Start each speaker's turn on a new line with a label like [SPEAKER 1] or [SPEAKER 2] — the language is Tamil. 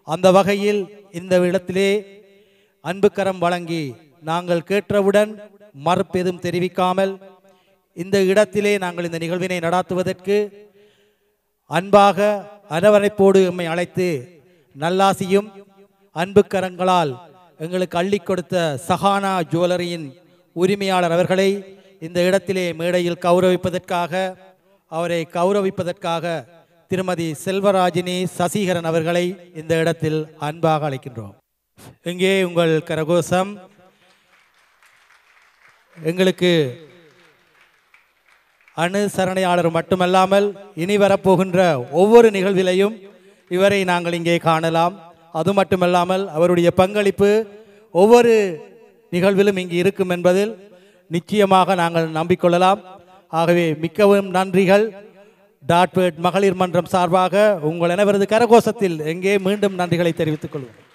[SPEAKER 1] அந்த வகையில் இந்த இடத்திலே அன்புக்கரம் வழங்கி நாங்கள் கேட்டவுடன் மறுப்பெதும் தெரிவிக்காமல் இந்த இடத்திலே நாங்கள் இந்த நிகழ்வினை நடாத்துவதற்கு அன்பாக அரவணைப்போடு எம்மை அழைத்து நல்லாசியும் அன்புக்கரங்களால் எங்களுக்கு அள்ளி கொடுத்த சஹானா ஜுவல்லரியின் உரிமையாளர் அவர்களை இந்த இடத்திலே மேடையில் அவரை கௌரவிப்பதற்காக திருமதி செல்வராஜினி சசிகரன் அவர்களை இந்த இடத்தில் அன்பாக அழைக்கின்றோம். இங்கே உங்கள் கரகோஷம் எங்களுக்கு அனுசரணையாளர் மட்டுமல்லாமல் இனி வரப்போகின்ற ஒவ்வொரு நிகழ்விலையும் இவரை நாங்கள் இங்கே காணலாம். அது மட்டுமல்லாமல் அவருடைய பங்களிப்பு ஒவ்வொரு நிகழ்விலும் இங்கு இருக்கும் என்பதில் நிச்சயமாக நாங்கள் நம்பிக்கொள்ளலாம். ஆகவே மிகவும் நன்றிகள். டாட்வேர்ட் மகளிர் மன்றம் சார்பாக உங்கள் அனைவரது கரகோஷத்தில் எங்கே மீண்டும் நன்றிகளை தெரிவித்துக் கொள்வோம்.